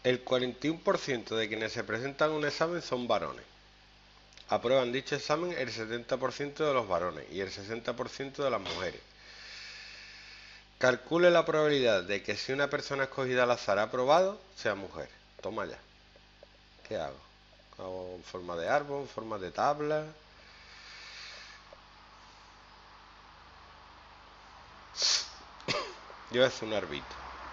El 41% de quienes se presentan a un examen son varones. Aprueban dicho examen el 70% de los varones y el 60% de las mujeres. Calcule la probabilidad de que si una persona escogida al azar ha aprobado, sea mujer. Toma ya. ¿Qué hago? ¿Hago en forma de árbol, en forma de tabla? Yo voy a hacer un arbito.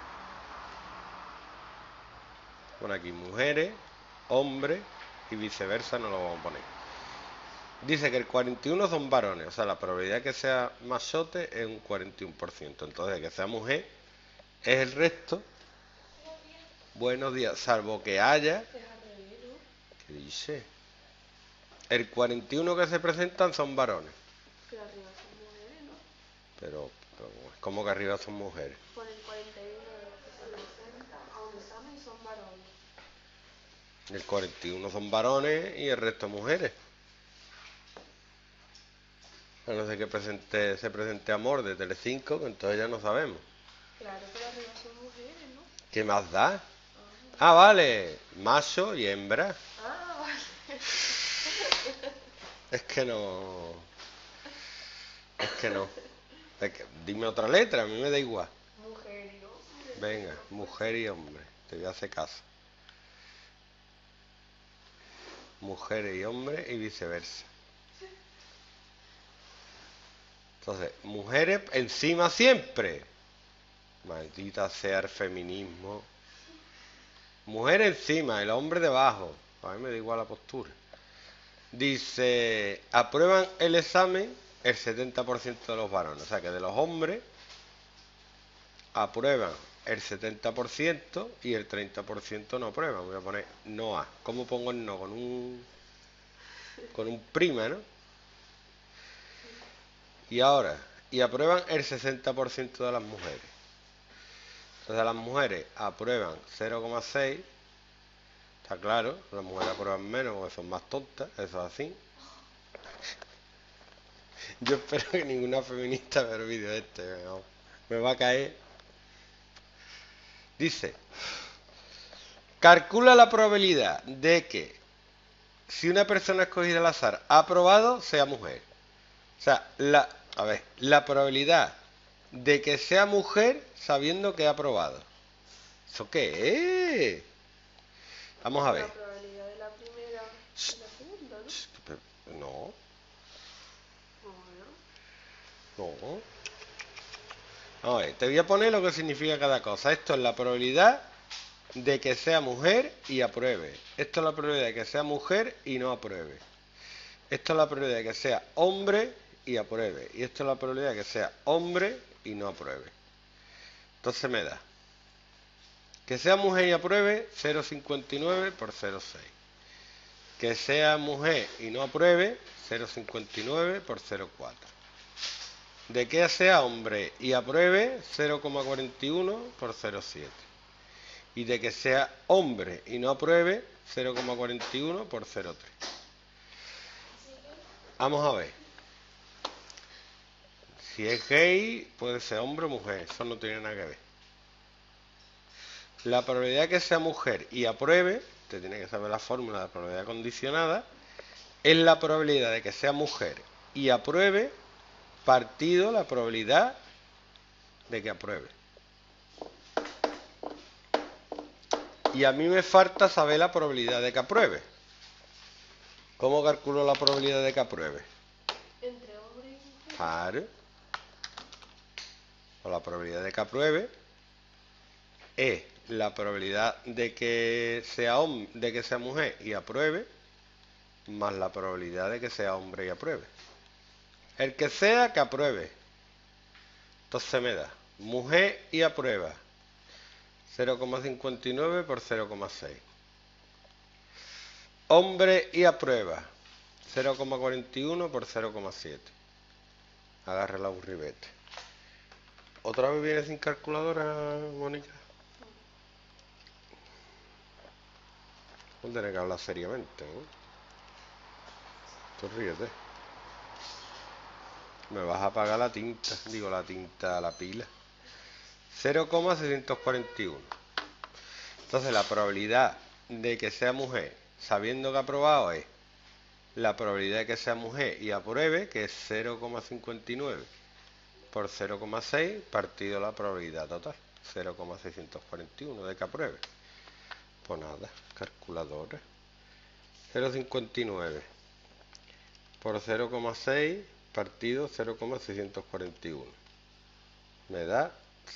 Pon aquí mujeres, hombres y viceversa, no lo vamos a poner. Dice que el 41 son varones, o sea, la probabilidad de que sea machote es un 41%. Entonces, que sea mujer es el resto. Buenos días, salvo que haya... ¿Qué dice? El 41 que se presentan son varones. Pero arriba son mujeres, ¿no? Pero ¿cómo que arriba son mujeres? Por el 41 de los que se presentan a un examen son varones. El 41 son varones y el resto mujeres. A no ser que se presente Amor de Telecinco, que entonces ya no sabemos. Claro, pero arriba son mujeres, ¿no? ¿Qué más da? Ah, vale. Macho y hembra. Ah, vale. Es que no. Es que no. Dime otra letra, a mí me da igual. Mujer y hombre. Venga, mujer y hombre. Te voy a hacer caso. Mujeres y hombres y viceversa. Entonces, mujeres encima siempre. Maldita sea el feminismo. Mujer encima, el hombre debajo. A mí me da igual la postura. Dice, aprueban el examen el 70% de los varones. O sea que de los hombres aprueban el 70% y el 30% no aprueban. Voy a poner no A. ¿Cómo pongo el no? Con un prima, ¿no? Y ahora, y aprueban el 60% de las mujeres. Entonces las mujeres aprueban 0,6. Está claro, las mujeres aprueban menos porque son más tontas, eso es así. Yo espero que ninguna feminista vea el vídeo este, me va a caer. Dice, calcula la probabilidad de que si una persona escogida al azar ha aprobado, sea mujer. O sea, la probabilidad de que sea mujer sabiendo que ha aprobado. ¿Eso qué es? Vamos a ver. La probabilidad de la primera y la segunda, ¿no? No, Bueno, no. Vamos a ver, te voy a poner lo que significa cada cosa. Esto es la probabilidad de que sea mujer y apruebe. Esto es la probabilidad de que sea mujer y no apruebe. Esto es la probabilidad de que sea hombre y apruebe. Y esto es la probabilidad de que sea hombre y no apruebe. Entonces me da que sea mujer y apruebe 0,59 por 0,6. Que sea mujer y no apruebe 0,59 por 0,4. De que sea hombre y apruebe 0,41 por 0,7. Y de que sea hombre y no apruebe 0,41 por 0,3. Vamos a ver. Si es gay, puede ser hombre o mujer. Eso no tiene nada que ver. La probabilidad de que sea mujer y apruebe, te tiene que saber la fórmula de probabilidad condicionada, es la probabilidad de que sea mujer y apruebe partido la probabilidad de que apruebe. Y a mí me falta saber la probabilidad de que apruebe. ¿Cómo calculo la probabilidad de que apruebe? entre hombre y mujer. Claro. O la probabilidad de que apruebe es la probabilidad de que sea mujer y apruebe más la probabilidad de que sea hombre y apruebe. El que sea que apruebe. Entonces me da mujer y aprueba 0,59 por 0,6. Hombre y aprueba 0,41 por 0,7. Agarra la burribete. ¿Otra vez viene sin calculadora, Mónica? Voy a tener que hablar seriamente, ¿no? Tú ríete. Me vas a pagar la tinta, la pila. 0,641. Entonces la probabilidad de que sea mujer sabiendo que ha aprobado es la probabilidad de que sea mujer y apruebe, que es 0,59 por 0,6 partido la probabilidad total, 0,641 de que apruebe. Pues nada, calculadora. 0,59 por 0,6 partido 0,641. Me da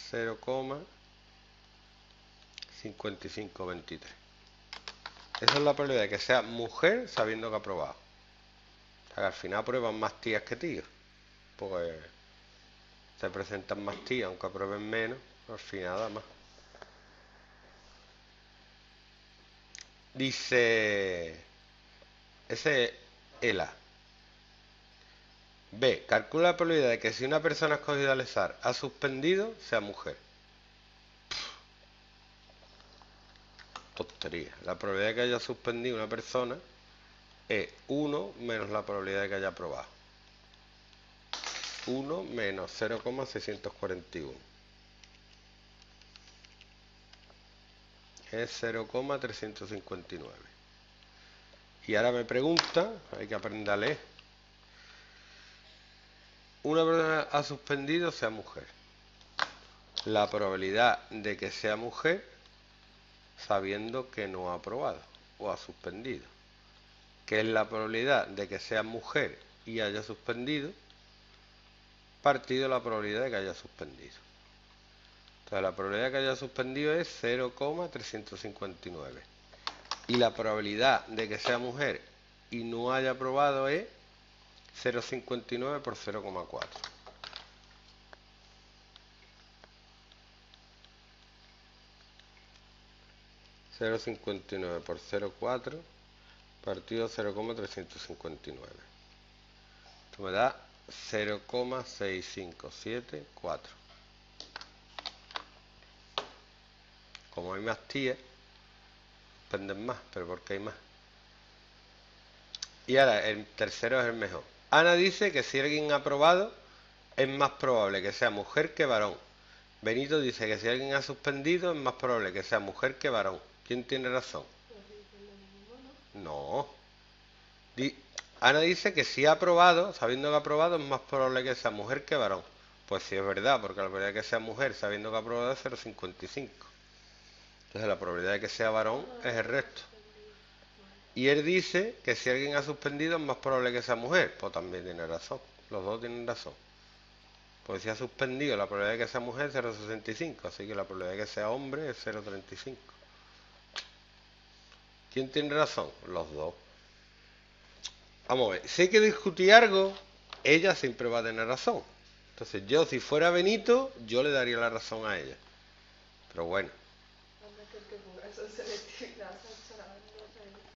0,5523. Esa es la probabilidad de que sea mujer sabiendo que ha aprobado. O sea, que al final aprueban más tías que tíos. Pues se presentan más tías, aunque aprueben menos, al final nada más. Dice, ese es el A. B. Calcula la probabilidad de que si una persona escogida al azar ha suspendido, sea mujer. Tontería. La probabilidad de que haya suspendido una persona es 1 menos la probabilidad de que haya aprobado. 1 menos 0,641. Es 0,359. Y ahora me pregunta, hay que aprender a leer. Una persona ha suspendido, sea mujer. La probabilidad de que sea mujer sabiendo que no ha aprobado o ha suspendido. ¿Qué es la probabilidad de que sea mujer y haya suspendido? Partido la probabilidad de que haya suspendido. Entonces la probabilidad de que haya suspendido es 0,359. Y la probabilidad de que sea mujer y no haya aprobado es 0,59 por 0,4. (0,59 por 0,4 partido 0,359). Esto me da 0,6574. Como hay más tías, suspenden más, pero porque hay más. Y ahora el tercero es el mejor. Ana dice que si alguien ha aprobado, es más probable que sea mujer que varón. Benito dice que si alguien ha suspendido, es más probable que sea mujer que varón. ¿Quién tiene razón? No. Ana dice que si ha aprobado, sabiendo que ha aprobado, es más probable que sea mujer que varón. Pues sí es verdad, porque la probabilidad de que sea mujer sabiendo que ha aprobado es 0,55. Entonces la probabilidad de que sea varón es el resto. Y él dice que si alguien ha suspendido es más probable que sea mujer. Pues también tiene razón. Los dos tienen razón. Pues si ha suspendido, la probabilidad de que sea mujer es 0,65. Así que la probabilidad de que sea hombre es 0,35. ¿Quién tiene razón? Los dos. Vamos a ver. Si hay que discutir algo, ella siempre va a tener razón. Entonces yo, si fuera Benito, yo le daría la razón a ella. Pero bueno.